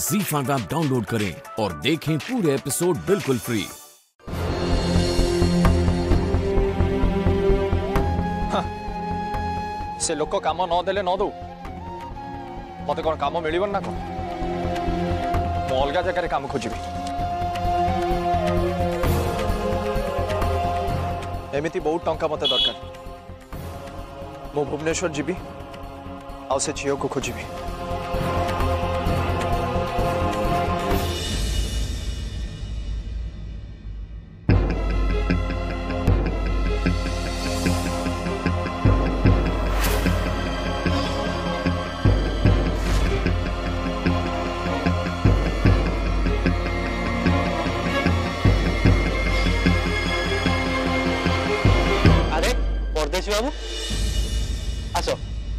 ZEE5 app download करें और देखें पूरे एपिसोड बिल्कुल फ्री। से लोक काम न देले न दो मत कौन काम मिल ना कौन मु अलग जगह काम खोजी एमती बहुत टंका मत दरकार मु भुवनेश्वर जीवी आ से झील को खोजी बाबू आसो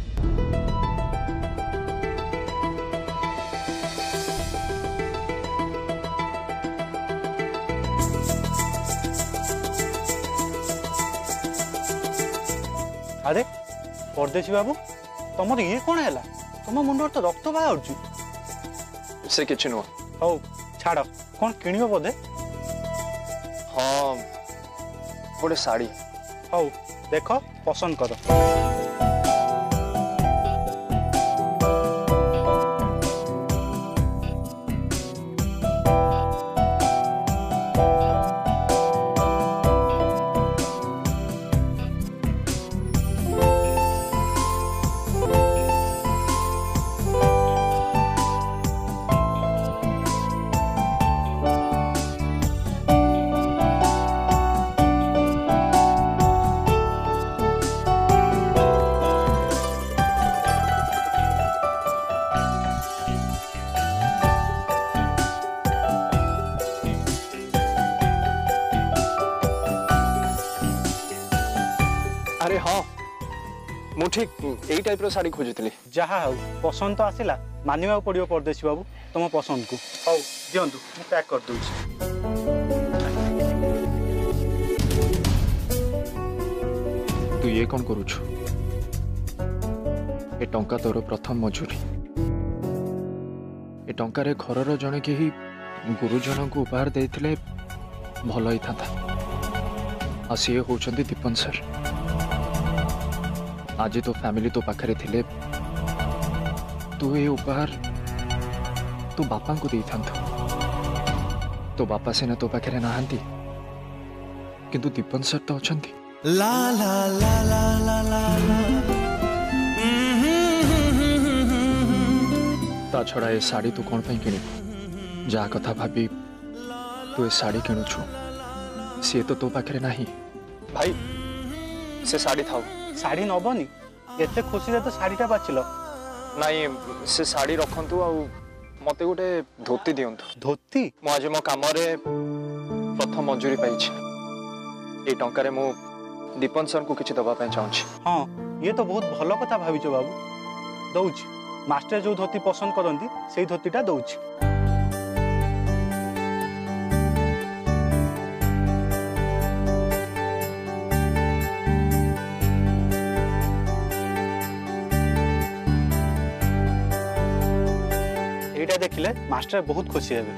अरे परदेशी बाबू तुम ये कौन है तुम मुंड तो रक्त बाहर से किसी नुह हौ छाड़ कौन किण बोधे हाँ गोटे शाड़ी हौ देख पसंद कर अरे हाँ मु ठीक यही टाइप रो साड़ी खोजुतली जहा हो पसंद तो आसिला मानिबा पड़ियो परदेशी बाबू तुम पसंद को हौ दियंतु मु पैक कर दूची तू ये कौन करूछु ए टंका तोर प्रथम मजूरी ए टंका रे घर रो जने के ही गुरुजन को उपहार देथिले भलो ही था आ से होचंदी दीपन सर आज तो फैमिली तो पाखरे थिले तू ये उपहार तू बापा को दे था तो बापा सेना तो पाखरे नहांती किंतु दीपन सर तो अछंती ला ला ला ला ला ला ता छड़ा ये साड़ी तू कौन पई किनी जा कथा भाबी तू ये साड़ी किणुछु से तो पाखरे नाही भाई से साड़ी थाओ साड़ी नबनी एते खुशी रे तो साड़ीटा बाचिल नाई से साड़ी रखंतु आ मते गोटे धोती दियंतु धोती मु आज मो काम रे प्रथम मंजूरी पाइछि ए टंका रे मु दीपन सर को किछि दबा पय चाहछि हां ये तो बहुत भलो कथा भाबिछो बाबू दउछि मास्टर जो धोती पसंद करंती सेही धोतीटा दउछि देखिले मास्टर बहुत खुशी हेबे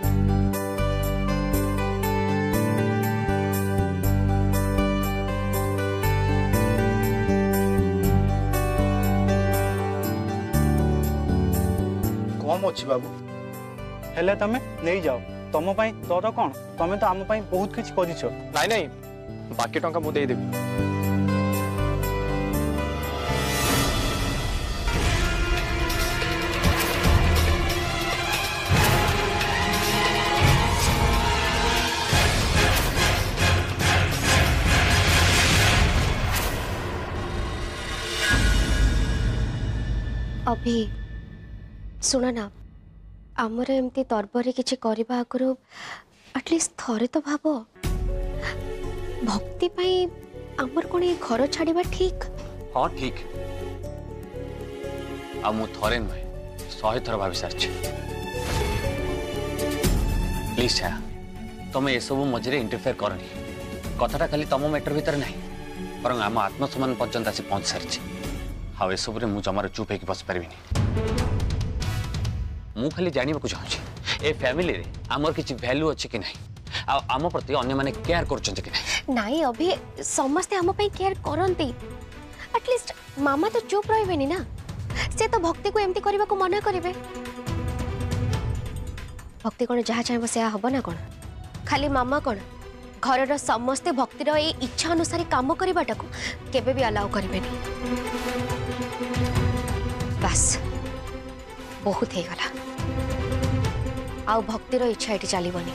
कम अच्छी बाबू हेले तमे नहीं जाओ तुम पाई डर कौन तमे तो आम पाई बहुत किछ करिछो नहीं नहीं बाकी टंका मु दे देबी अभी सुना ना आमर एमती तर्बरे किछि करबा आगरो एटलिस्ट थरे तो भाबो भक्ति पाई आमर कोनी घर छाड़ीबा ठीक हाँ ठीक आ मु थरे न 100 थर भाबी सारछि प्लीज छा तुम ए सब मझे इंटरफेयर करनी कथाटा खाली तुम मैटर भीतर नहीं पर आम आत्मसम्मान पर्यंत आसी पहुंच सारी आउ सब मुझे जमार चुप होकर बस पारि मु खाली जानवा चाहूँ ए फैमिली रे आमर किछि वैल्यू अछि कि नहीं आ आम प्रति अन्य माने केयर करछन कि नहीं नहीं अभी समस्ते हम पे केयर करंती एटलीस्ट मामा तो चुप रहबेनी ना से तो भक्ति को एमती करबा को मना करिवे भक्ति कोन जहा चाहे से हबो ना कोन खाली मामा कोन घर समस्ते भक्तिर ए इच्छा अनुसार काम करबाटा को केबे भी अलाउ करिवेनी बस बहुत हे गला आ भक्तिर इच्छा एटी चलीबनी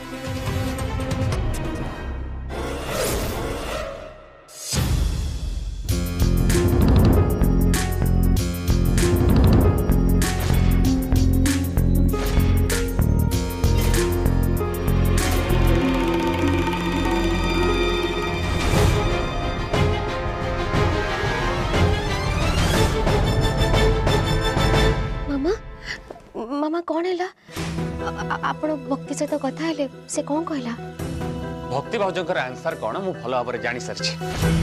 मामा कौन है आपण भक्ति सहित कथा हेले से कौन कहला भक्ति भाउजकर आंसर कौन मु भल भाव जानी सारी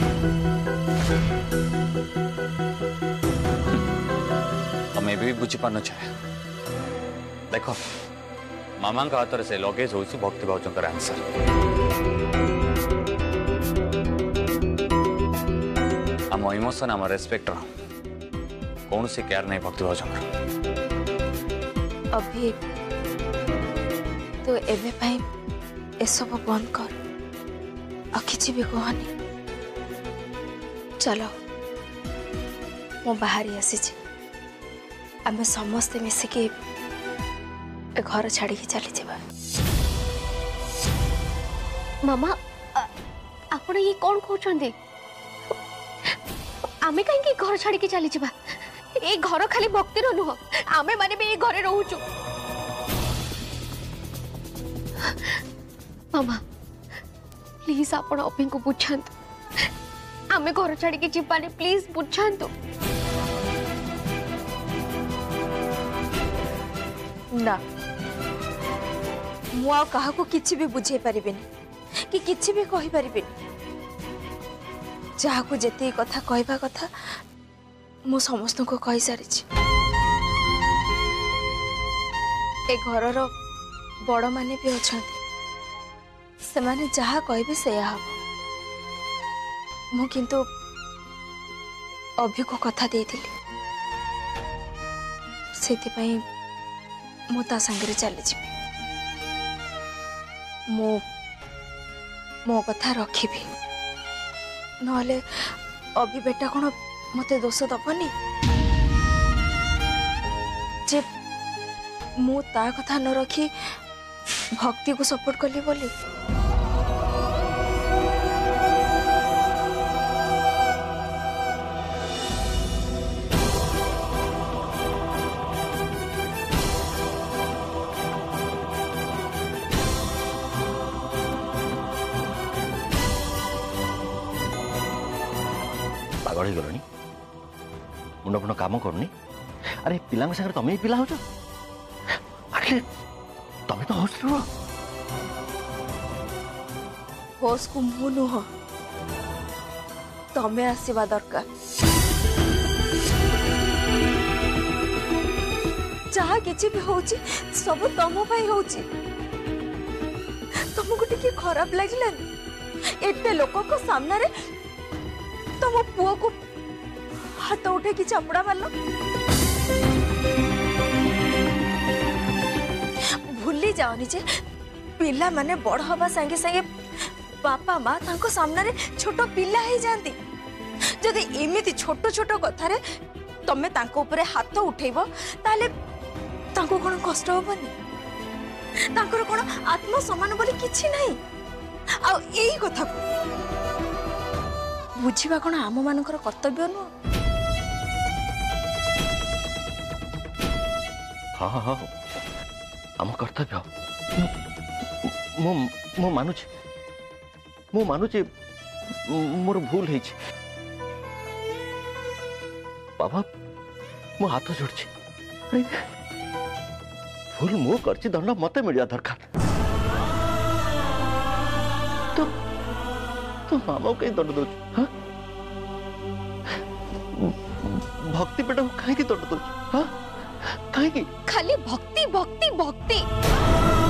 तमें भी बुझी पार छाया देख मामा हाथ से लगेज हो भक्ति भाउजकर आंसर आम इमोशन आम रेस्पेक्ट कौन से केयर नहीं भक्ति भाउजकर अभी तो एवे भाई ए सब बंद कर आ किसी भी कहनी चलो मो बाहरी आसी आम समस्ते मिसिकी घर छाड़ी चली जावा मामा आपण ये कौन कहते आमे कहीं घर छाड़ी चली जावा ए घर खाली भक्तिर नुह आमे माने भी ए घरे रहूचु मामा प्लीज आपण अभी को बुझांतु आमे घर छाड़ी के जीवानी प्लीज बुझांतु ना मु कहा को किछि भी बुझे परिबेनी कि किछि भी कहि परिबेनी जहा को जेते कथा कहबा कथा मु समस्त को कही सारी ए घर बड़ माने भी अच्छा से माने जहा कहबे से हम मु किंतु अभी को कथा देथिली सेति पई मु ता संगे चली जी मो कथा रखी नले अभी बेटा कौन मते दोष दबनी जे मु ता कथा न रखी भक्ति को सपोर्ट कली बोली पागल ही गलनी मुंड फुंड काम करनी अरे पिला सागर तमें पिला हो आखिर तमें तो होश रुह होश को मु नुह तमें आसवा दरकार जहा किसी भी होची सब तम पाई होची तुमको टिके खराब लगिलानी एते लोक को सामने रे तुम पुओ को हाथ उठे कि चपड़ा मारल भूली जाओनी जे पिला माने बड़ हवा संगे संगे बापा माँ तांको सामने रे छोट पिला ही जाती जदि एमिति छोट छोट कथा रे तमे तांको ऊपर हाथ उठेबो ताले तांको कोन कष्ट होबनी तांकर कोन आत्मसम्मान बोली किछि नहीं आ एही कथा को बुझीबा कोन आम मानकर कर्तव्य नु हाँ हाँ हाँ आम कर्तव्य मो मानुची मोर भूल है बाबा मो हाथ जोड़ी भूल मो करची दंड मते मिलिया दरकार तो मामा कहीं दंड दो हाँ भक्ति बेटा कहीं दंड दो हाँ कहीं खाली भक्ति भक्ति भक्ति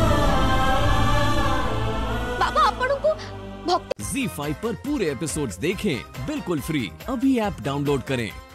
भक्ति Z5 पर पूरे एपिसोड्स देखें बिल्कुल फ्री। अभी ऐप डाउनलोड करें।